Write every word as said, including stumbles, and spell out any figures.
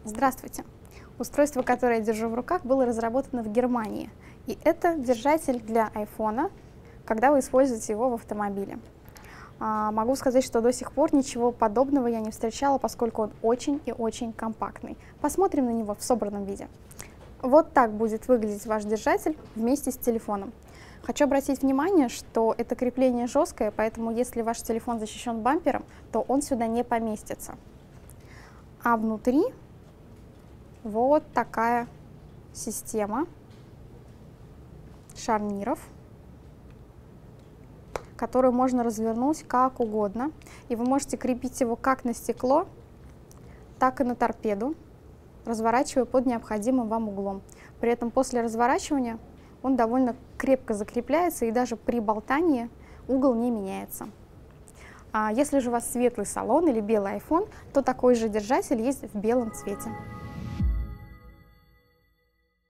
Здравствуйте! Устройство, которое я держу в руках, было разработано в Германии. И это держатель для айфона, когда вы используете его в автомобиле. А, могу сказать, что до сих пор ничего подобного я не встречала, поскольку он очень и очень компактный. Посмотрим на него в собранном виде. Вот так будет выглядеть ваш держатель вместе с телефоном. Хочу обратить внимание, что это крепление жесткое, поэтому если ваш телефон защищен бампером, то он сюда не поместится. А внутри вот такая система шарниров, которую можно развернуть как угодно. И вы можете крепить его как на стекло, так и на торпеду, разворачивая под необходимым вам углом. При этом после разворачивания он довольно крепко закрепляется, и даже при болтании угол не меняется. А если же у вас светлый салон или белый iPhone, то такой же держатель есть в белом цвете.